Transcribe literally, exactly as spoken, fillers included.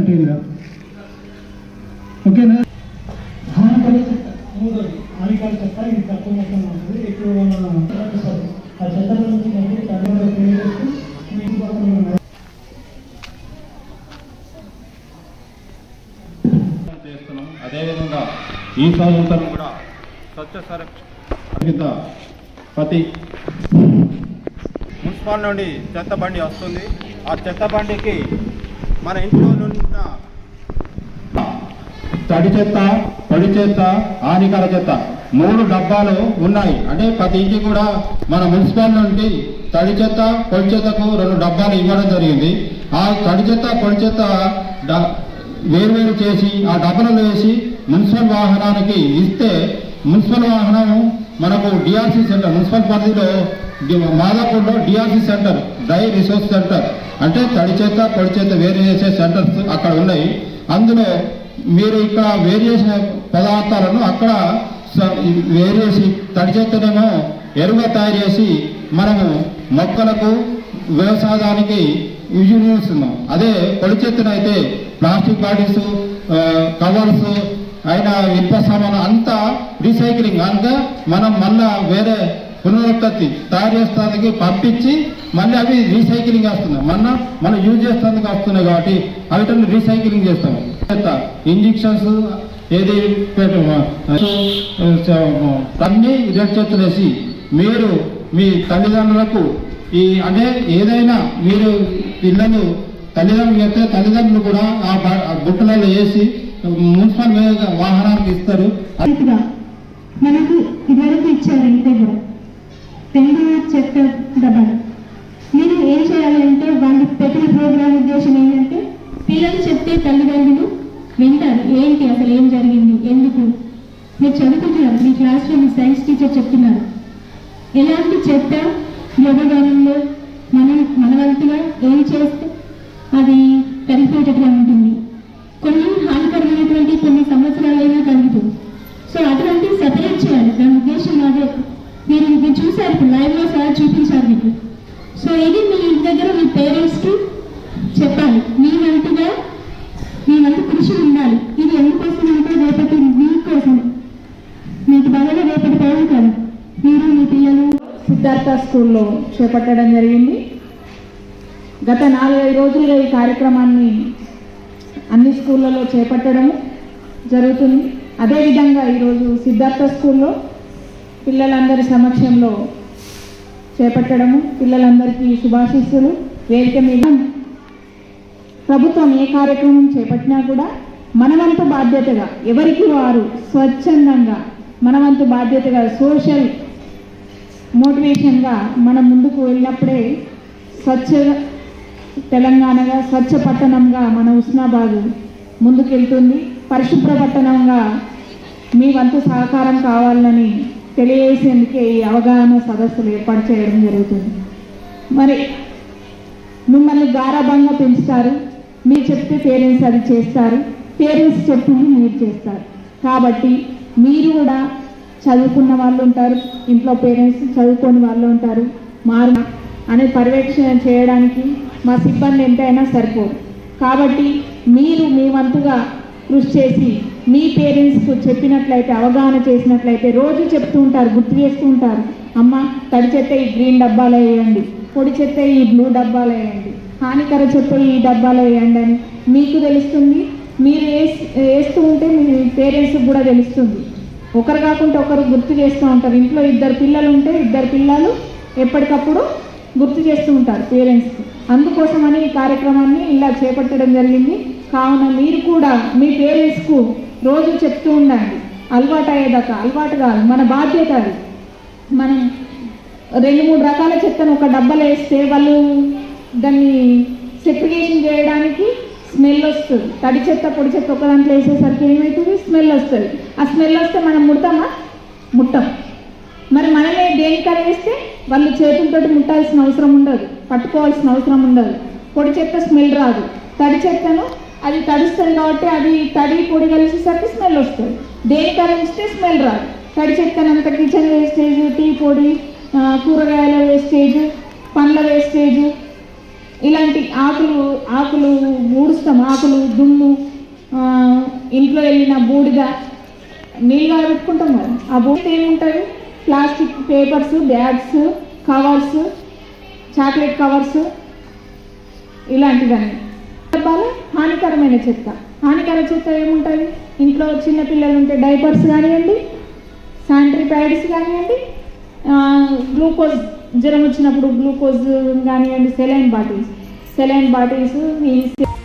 కంటిన్యూగా. ఓకేనా? హానికర చెత్త మూడోది హానికర చెత్త. ఇది తక్కువ మొత్తం ఉంటుంది, ఎక్కువ ఆ చెత్త నుంచి చేస్తున్నాం. అదేవిధంగా ఈ సంవత్సరం కూడా స్వచ్ఛ సంరక్షణ ప్రతి మున్సిపల్ నుండి చెత్త బండి వస్తుంది. ఆ చెత్త బండికి మన ఇంట్లో ఉన్న తడి చెత్త, పొడి చెత్త, హానికర చెత్త మూడు డబ్బాలు ఉన్నాయి. అంటే ప్రతి ఇంటికి కూడా మన మున్సిపల్ నుండి తడి చెత్త, పొడి చెత్తకు రెండు డబ్బాలు ఇవ్వడం జరిగింది. ఆ తడి చెత్త, పొడి చెత్త వేరువేరు చేసి ఆ డబ్బాలలో వేసి మున్సిపల్ వాహనానికి ఇస్తే మున్సిపల్ వాహనం మనకు డిఆర్సీ సెంటర్ మున్సిపల్ పరిధిలో మాదాపూర్లో D R C centre dry resource centre అంటే తడి చెత్త, పొడి చెత్త వేరు చేసే సెంటర్స్ అక్కడ ఉన్నాయి. అందులో మీరు ఇక్కడ వేరు చేసిన పదార్థాలను అక్కడ వేరు చేసి తడి చెత్తనేమో ఎరువుగా తయారు చేసి మనము మొక్కలకు వ్యవసాయానికి యూజ్ చేస్తున్నాం. అదే పొడి చెత్తనైతే ప్లాస్టిక్ బాటిల్స్, కవర్స్ అయినా ఇనుప సామాను అంతా రీసైక్లింగ్ అంతా మనం మళ్ళా వేరే పునరుత్పత్తి తయారు చేస్తానికి పంపించి మళ్ళీ అవి రీసైక్లింగ్ చేస్తున్నాం. మన మనం యూజ్ చేస్తానికి వస్తున్నాయి కాబట్టి అవిటన్ని రీసైక్లింగ్ చేస్తాం. ఇంజక్షన్స్ ఏది అన్ని రెడ్ చెత్తలు వేసి మీరు మీ తల్లిదండ్రులకు ఈ అంటే ఏదైనా మీరు పిల్లలు తల్లిదండ్రులు చెప్తే తల్లిదండ్రులు కూడా ఆ బుట్టలలో వేసి మున్సిపల్ వాహనానికి ఇస్తారు. మనకు ఇదివరకు ఇచ్చారు ఇంటి దగ్గర రెండు చెత్త డబ్బాలు. మీరు ఏం చేయాలంటే వాళ్ళు పెట్టిన ప్రోగ్రామ్ ఉద్దేశం ఏంటంటే పిల్లలు చెప్తే తల్లిదండ్రులు వింటారు. ఏంటి అసలు ఏం జరిగింది, ఎందుకు మీరు చదువుకుంటున్నారు, మీ క్లాస్లో మీ సైన్స్ టీచర్ చెప్తున్నారు. ఎలాంటి చెత్త యోగగానంలో మనం మనవంతుగా ఏం చేస్తే అది కరిగిపోయేటట్టుగా ఉంటుంది. కొన్ని హానికరమైనటువంటి కొన్ని సంవత్సరాలైనా కలుగుతుంది. సో అటువంటి సెపరేట్ చేయాలి. దాని ఉద్దేశం అదే. మీరు మీరు చూసారు, ఇప్పుడు లైవ్లో సార్ చూపించారు మీకు. సో ఇది మీ ఇంటి దగ్గర మీ పేరెంట్స్కి చెప్పాలి. మీ వంతుగా మీ వంతు కృషి ఉండాలి. ఇది ఎందుకోసం అంటే రేపటి మీకోసం, మీకు బాగా రేపటి పౌరులు కాదు, మీరు మీ పిల్లలు సిద్ధార్థ స్కూల్లో చేపట్టడం జరిగింది. గత నాలుగైదు రోజులుగా ఈ కార్యక్రమాన్ని అన్ని స్కూళ్ళలో చేపట్టడము జరుగుతుంది. అదేవిధంగా ఈరోజు సిద్ధార్థ స్కూల్లో పిల్లలందరి సమక్షంలో చేపట్టడము, పిల్లలందరికీ శుభాశీస్సులు. వేదిక మీద ప్రభుత్వం ఏ కార్యక్రమం చేపట్టినా కూడా మనవంతు బాధ్యతగా ఎవరికి వారు స్వచ్ఛందంగా మనవంతు బాధ్యతగా సోషల్ మోటివేషన్గా మనం ముందుకు వెళ్ళినప్పుడే స్వచ్ఛ తెలంగాణగా స్వచ్ఛ పట్టణంగా మన హుస్నాబాద్ ముందుకెళ్తుంది. పరిశుభ్ర పట్టణంగా మీ వంతు సహకారం కావాలని తెలియజేసేందుకే ఈ అవగాహన సదస్సులు ఏర్పాటు చేయడం జరుగుతుంది. మరి మిమ్మల్ని గారాబంగా పెంచుతారు. మీరు చెప్తే పేరెంట్స్ అది చేస్తారు, పేరెంట్స్ చెప్పింది మీరు చేస్తారు. కాబట్టి మీరు కూడా చదువుకున్న వాళ్ళు ఉంటారు, ఇంట్లో పేరెంట్స్ చదువుకోని వాళ్ళు ఉంటారు. మారు అనే పర్యవేక్షణ చేయడానికి మా సిబ్బంది ఎంతైనా సరిపోదు. కాబట్టి మీరు మీ వంతుగా కృషి చేసి మీ పేరెంట్స్కు చెప్పినట్లయితే, అవగాహన చేసినట్లయితే, రోజు చెప్తూ ఉంటారు, గుర్తు చేస్తూ ఉంటారు. అమ్మ తడి చెత్త ఈ గ్రీన్ డబ్బాలో వేయండి, పొడి చెత్త ఈ బ్లూ డబ్బాలో వేయండి, హానికర చెత్త ఈ డబ్బాలో వేయండి అని మీకు తెలుస్తుంది. మీరు వేస్తూ ఉంటే మీ పేరెంట్స్కి కూడా తెలుస్తుంది. ఒకరు కాకుండా ఒకరు గుర్తు చేస్తూ ఉంటారు. ఇంట్లో ఇద్దరు పిల్లలు ఉంటే ఇద్దరు పిల్లలు ఎప్పటికప్పుడు గుర్తు చేస్తూ ఉంటారు పేరెంట్స్కి. అందుకోసమని ఈ కార్యక్రమాన్ని ఇలా చేపట్టడం జరిగింది. కావున మీరు కూడా మీ పేరెంట్స్కు రోజు చెప్తూ ఉండండి. అలవాటు అయ్యేదాకా, అలవాటు కాదు, మన బాధ్యత అది. మనం రెండు మూడు రకాల చెత్తను ఒక డబ్బాలో వేస్తే వాళ్ళు దాన్ని సెగ్రిగేషన్ చేయడానికి స్మెల్ వస్తుంది. తడి చెత్త పొడి చెత్త ఒక దాంట్లో వేసేసరికి ఏమవుతుంది, స్మెల్ వస్తుంది. ఆ స్మెల్ వస్తే మనం ముడతామా? ముట్టం. మరి మనమే దేనికర వేస్తే వాళ్ళు చేతులతో ముట్టాల్సిన అవసరం ఉండదు, పట్టుకోవాల్సిన అవసరం ఉండదు. పొడి చెత్త స్మెల్ రాదు. తడి చెత్తను అది తడుస్తుంది కాబట్టి అది తడి పొడి కలిసేసరికి స్మెల్ వస్తుంది. దేనికర వేస్తే స్మెల్ రాదు. తడి చెత్తనంత కిచెన్ వేస్టేజ్, టీ పొడి, కూరగాయల వేస్టేజ్, పండ్ల వేస్టేజ్, ఇలాంటి ఆకులు ఆకులు ఊడుస్తాం, ఆకులు దుమ్ము, ఇంట్లో వెళ్ళిన బూడిద నీళ్ళుగా పెట్టుకుంటాం కదా, ఆ బూడిద ఏముంటుంది? Plastic papers, bags, covers, chocolate covers ఇలాంటివన్నీ. డబ్బాలు హానికరమైన చెత్త. హానికర చెత్త ఏముంటుంది? ఇంట్లో చిన్న పిల్లలు ఉంటే డైపర్స్ కానివ్వండి, శానిటరీ ప్యాడ్స్ కానివ్వండి, గ్లూకోజ్ జ్వరం వచ్చినప్పుడు గ్లూకోజ్ కానివ్వండి, సెలైన్ బాటిల్స్ సెలైన్ బాటిల్స్